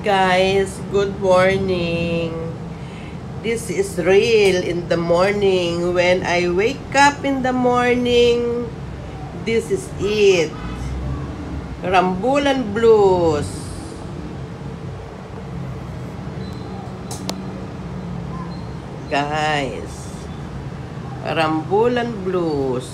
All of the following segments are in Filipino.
guys, good morning. This is real in the morning. When I wake up in the morning, this is it. Rambulan Blues. Guys, Rambulan Blues.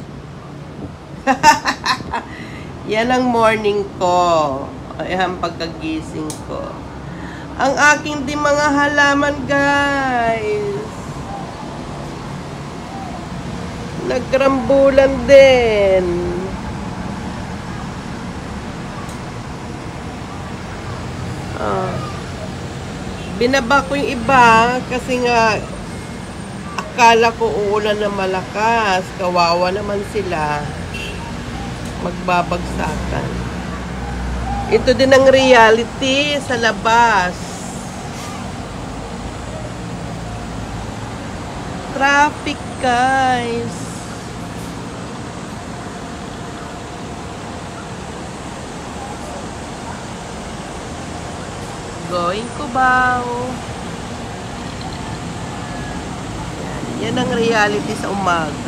Yan ang morning ko. Ayan, pagkagising ko. Ang aking di mga halaman, guys. Nagrambulan din. Binaba ko yung iba kasi nga akala ko uulan na malakas. Kawawa naman sila. Magbabagsakan. Ito din ang reality sa labas. Traffic, guys. Going Cubao. Yan ang reality sa umaga.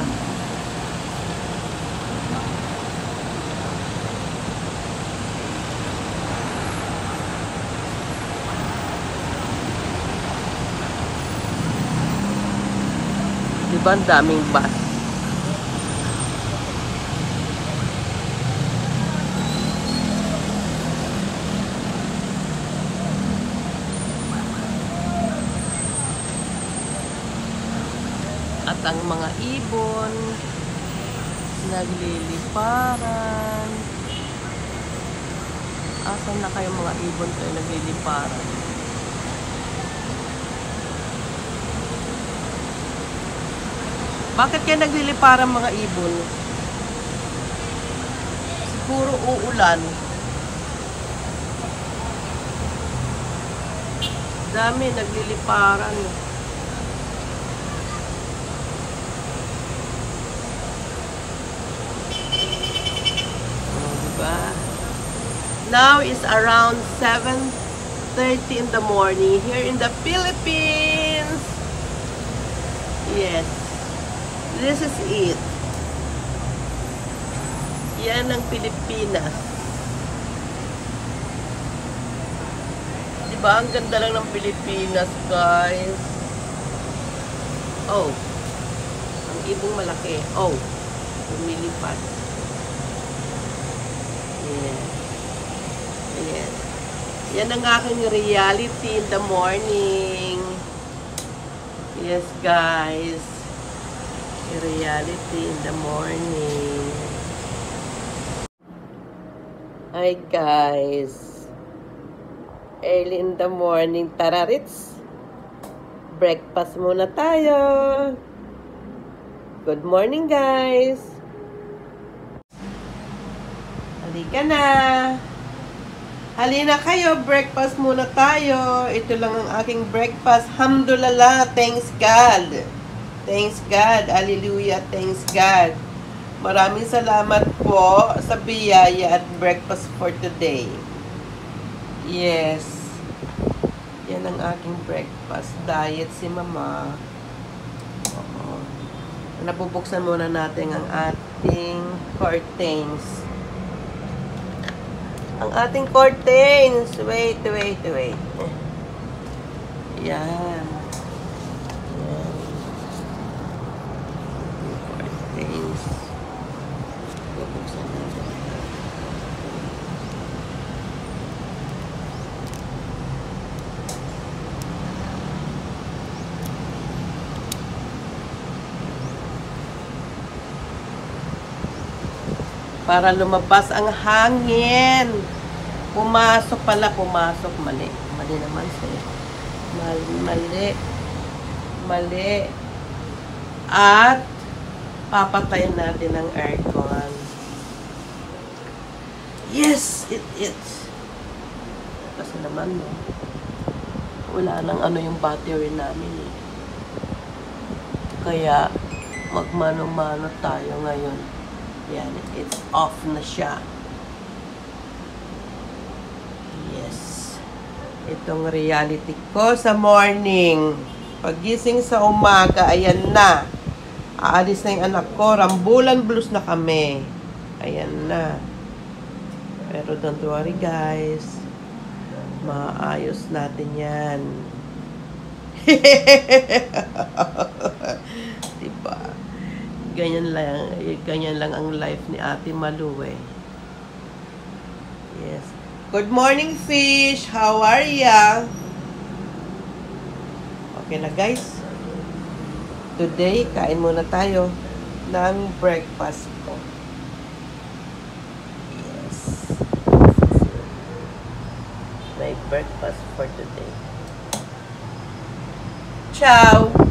Diba ang daming bus? At ang mga ibon nagliliparan. Asan na kayo mga ibon kayo nagliliparan? Bakit kaya nagliliparan mga ibon? Siguro uulan. Dami nagliliparan. Diba? Now is around 7:30 in the morning here in the Philippines. Yes. This is it. Yan ang Pilipinas. Diba? Ang ganda lang ng Pilipinas, guys. Oh. Ang ibong malaki. Oh. Lumilipad. Yes. Yes. Yan ang aking reality in the morning. Yes, guys. Reality in the morning. Hi guys. Early in the morning. Tara, Ritz. Breakfast muna tayo. Good morning, guys. Halika na. Halina kayo. Breakfast muna tayo. Ito lang ang aking breakfast. Alhamdulillah. Thanks God. Thanks God. Hallelujah. Thanks God. Maraming salamat po sa biyaya at breakfast for today. Yes. Yan ang aking breakfast. Diet si Mama. Oo. Nabubuksan muna natin ang ating curtains. Ang ating curtains. Wait. Yan. Para lumabas ang hangin. Pumasok. Mali. Mali naman siya. Mali. At papatayin natin ang aircon. Yes, it. Kasi naman, no, wala nang ano yung battery namin. Kaya, magmano-mano tayo ngayon. Yan, it's off na siya. Yes. Itong reality ko sa morning. Pagising sa umaga, ayan na. Aalis na yung anak ko. Rambulan blues na kami. Ayan na. Pero don't worry guys. Maayos natin yan. Diba? Ganyan lang ang life ni Ate Malu eh. Yes. Good morning, fish. How are ya? Okay na, guys. Today, kain muna tayo ng breakfast ko. Yes. My breakfast for today. Ciao!